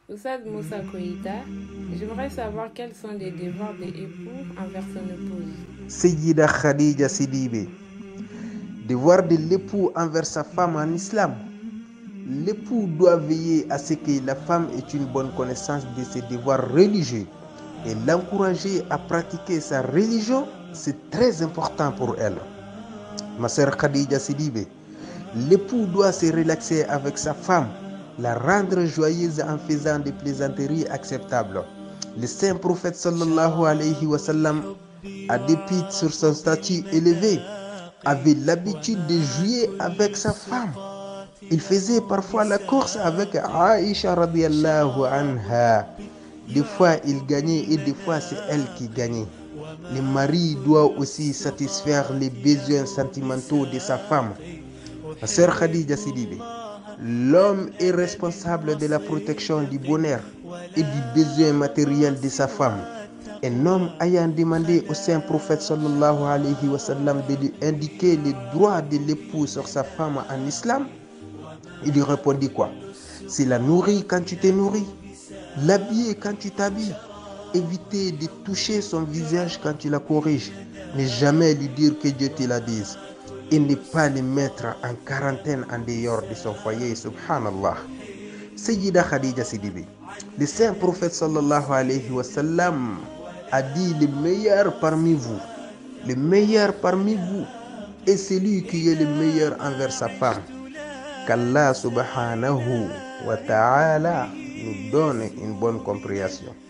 Oussad Moussa Koïta, j'aimerais savoir quels sont les devoirs des époux envers son épouse. Sayyida Khadija Sidibé. Devoir de l'époux envers sa femme en islam. L'époux doit veiller à ce que la femme ait une bonne connaissance de ses devoirs religieux et l'encourager à pratiquer sa religion, c'est très important pour elle. Ma sœur Khadija Sidibé, l'époux doit se relaxer avec sa femme, la rendre joyeuse en faisant des plaisanteries acceptables. Le saint prophète sallallahu alayhi wa sallam, à dépit sur son statut élevé, avait l'habitude de jouer avec sa femme. Il faisait parfois la course avec Aïcha radiallahu anha. Des fois il gagnait et des fois c'est elle qui gagnait. Le mari doit aussi satisfaire les besoins sentimentaux de sa femme. Ma sœur Khadija Sidibé, l'homme est responsable de la protection du bonheur et du besoin matériel de sa femme. Un homme ayant demandé au saint prophète sallallahu alayhi wa sallam de lui indiquer les droits de l'époux sur sa femme en islam, il lui répondit quoi? C'est la nourrir quand tu te nourris, l'habiller quand tu t'habilles, éviter de toucher son visage quand tu la corriges, ne jamais lui dire que Dieu te la dise et ne pas le mettre en quarantaine en dehors de son foyer, subhanallah. Sayyida Khadija Sidibé, le saint prophète sallallahu alayhi wa sallam a dit le meilleur parmi vous est celui qui est le meilleur envers sa femme. Qu'Allah subhanahu wa ta'ala nous donne une bonne compréhension.